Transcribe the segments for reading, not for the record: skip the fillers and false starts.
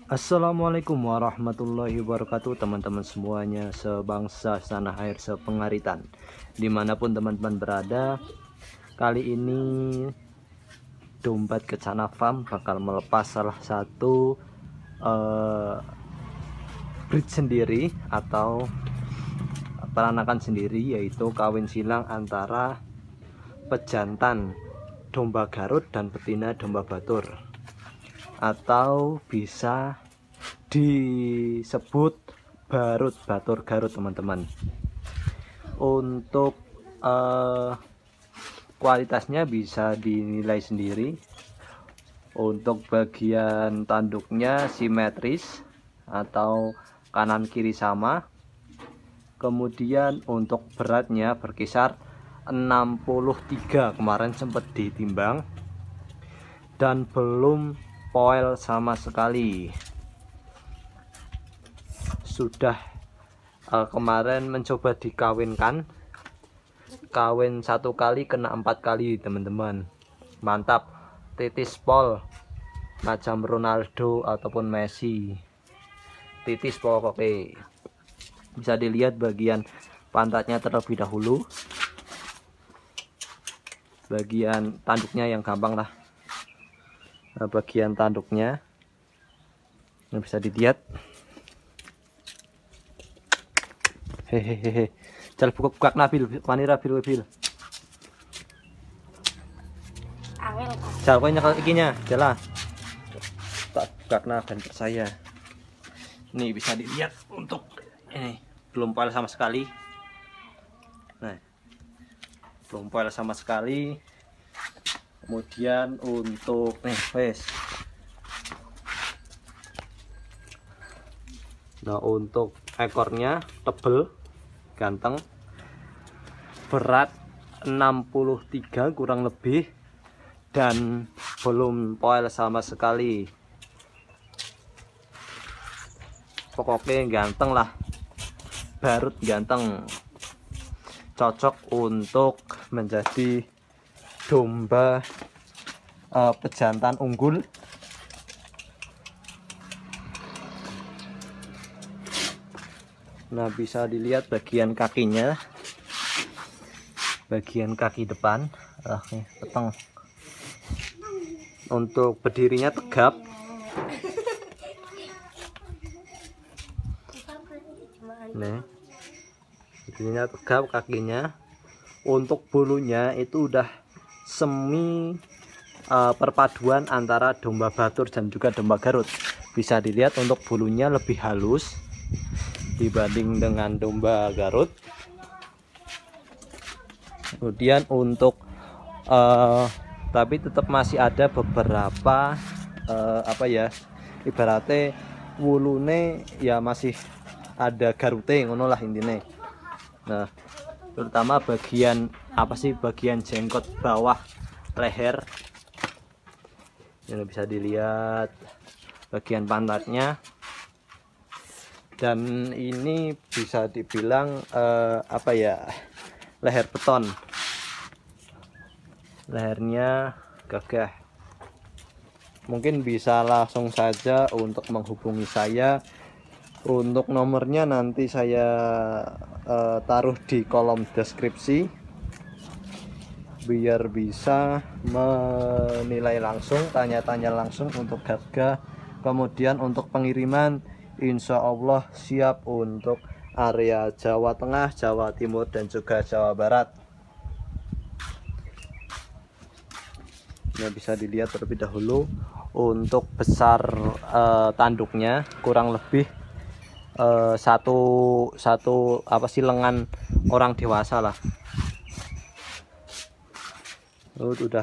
Assalamualaikum warahmatullahi wabarakatuh, teman-teman semuanya sebangsa tanah air sepengaritan dimanapun teman-teman berada. Kali ini Dompet Kencana Farm bakal melepas salah satu breed sendiri atau peranakan sendiri, yaitu kawin silang antara pejantan domba Garut dan betina domba Batur, atau bisa disebut Barut Batur Garut teman-teman. Untuk kualitasnya bisa dinilai sendiri. Untuk bagian tanduknya simetris atau kanan kiri sama. Kemudian untuk beratnya berkisar 63, kemarin sempat ditimbang, dan belum poil sama sekali. Sudah kemarin mencoba dikawinkan, kawin 1 kali kena 4 kali teman-teman. Mantap, titis pol macam Ronaldo ataupun Messi, titis pokoknya. Bisa dilihat bagian pantatnya terlebih dahulu, bagian tanduknya yang gampang lah. Bagian tanduknya yang bisa dilihat. Hehehe, cal buka nabil wanira bil cal kowe nyekel ikinya jala tak buka dan percaya. Nih bisa dilihat untuk ini belum poil sama sekali. Nah, belum poil sama sekali. Kemudian untuk wes. Nah, untuk ekornya tebel, ganteng, berat 63 kurang lebih, dan belum poil sama sekali. Pokoknya ganteng lah, Barut ganteng, cocok untuk menjadi domba pejantan unggul. Nah, bisa dilihat bagian kakinya, bagian kaki depan, peteng. Untuk berdirinya tegap, nih berdirinya tegap kakinya. Untuk bulunya itu udah semi perpaduan antara domba Batur dan juga domba Garut. Bisa dilihat untuk bulunya lebih halus dibanding dengan domba Garut. Kemudian untuk tapi tetap masih ada beberapa ibaratnya wulune ya masih ada garute ngono lah intinya. Nah, terutama bagian bagian jenggot bawah leher ini bisa dilihat, bagian pantatnya. Dan ini bisa dibilang leher beton, lehernya gagah. Mungkin bisa langsung saja untuk menghubungi saya. Untuk nomornya nanti saya taruh di kolom deskripsi biar bisa menilai langsung, tanya-tanya langsung untuk harga. Kemudian untuk pengiriman insya Allah siap untuk area Jawa Tengah, Jawa Timur, dan juga Jawa Barat. Nah, bisa dilihat terlebih dahulu untuk besar tanduknya kurang lebih satu lengan orang dewasa lah. Udah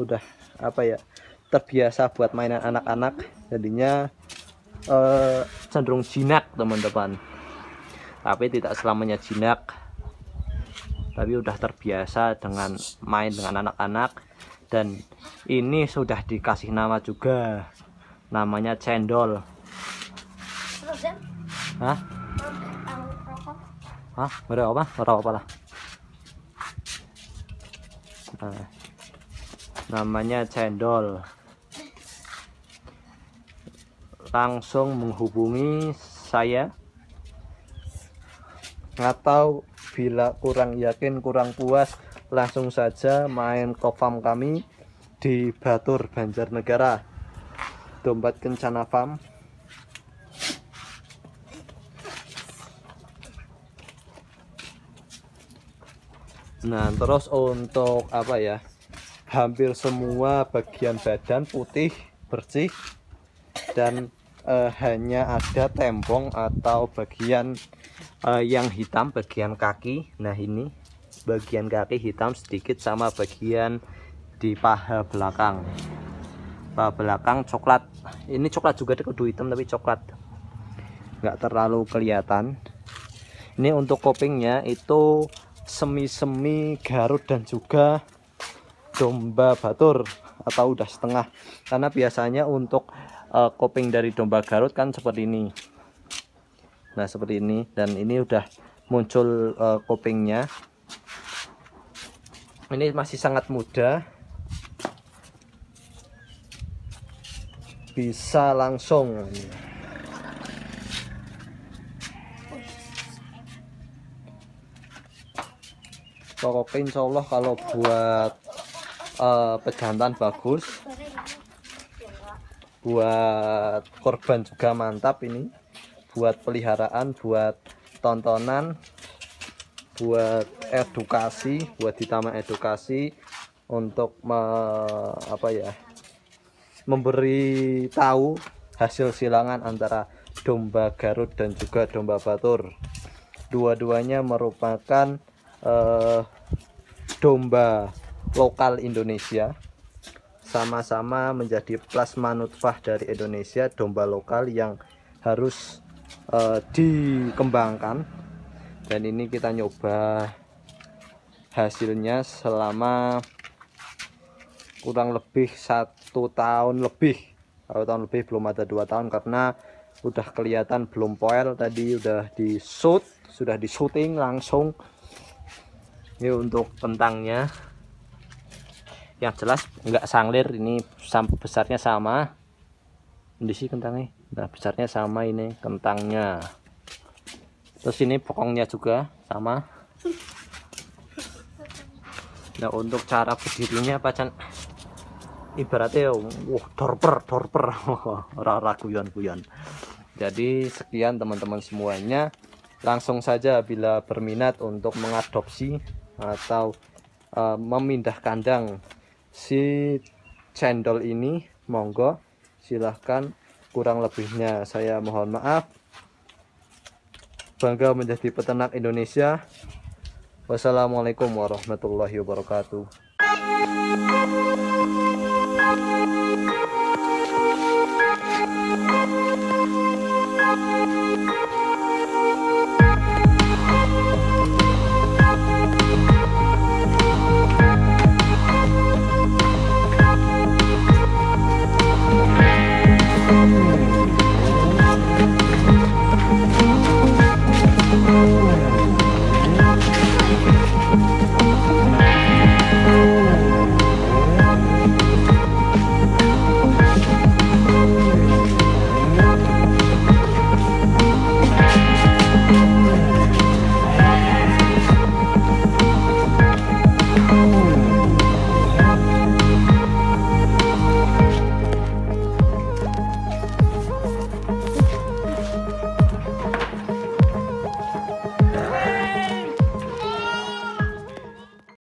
terbiasa buat mainan anak-anak, jadinya cenderung jinak teman-teman. Tapi tidak selamanya jinak, tapi udah terbiasa dengan main dengan anak-anak. Dan ini sudah dikasih nama juga, namanya cendol. Hah? Apa lah? Nah, namanya cendol. langsung menghubungi saya, atau bila kurang yakin, kurang puas, langsung saja main ke farm kami di Batur, Banjarnegara, Domba Kencana Farm. Nah, terus untuk apa ya, hampir semua bagian badan putih bersih, dan hanya ada tempong atau bagian yang hitam, bagian kaki. Nah, ini bagian kaki hitam sedikit, sama bagian di paha belakang. Paha belakang coklat. Ini coklat juga, kudu hitam tapi coklat, nggak terlalu kelihatan. Ini untuk kopingnya itu semi-semi Garut dan juga domba Batur, atau udah setengah, karena biasanya untuk koping dari domba Garut kan seperti ini. Nah, seperti ini, dan ini udah muncul kopingnya. Ini masih sangat muda, bisa langsung. Pokoknya insya Allah kalau buat pejantan bagus, buat korban juga mantap. Ini buat peliharaan, buat tontonan, buat edukasi, buat di taman edukasi, untuk apa ya, memberi tahu hasil silangan antara domba Garut dan juga domba Batur. Dua-duanya merupakan domba lokal Indonesia, sama-sama menjadi plasma nutfah dari Indonesia, domba lokal yang harus dikembangkan. Dan ini kita nyoba hasilnya selama kurang lebih 1 tahun lebih. Kalau tahun lebih belum ada 2 tahun, karena udah kelihatan belum poel, tadi udah di shoot, sudah di syuting langsung. Ini untuk kentangnya, yang jelas enggak sanglir, ini besarnya sama. Ini sih kentangnya, nah besarnya sama ini kentangnya. Terus ini bokongnya juga sama. Nah, untuk cara berdirinya apa Chan? Ibaratnya dorper ora guyon-guyon. Jadi sekian teman-teman semuanya, langsung saja bila berminat untuk mengadopsi atau memindah kandang si cendol ini, monggo silahkan. Kurang lebihnya saya mohon maaf. Bangga menjadi peternak Indonesia. Wassalamualaikum warahmatullahi wabarakatuh.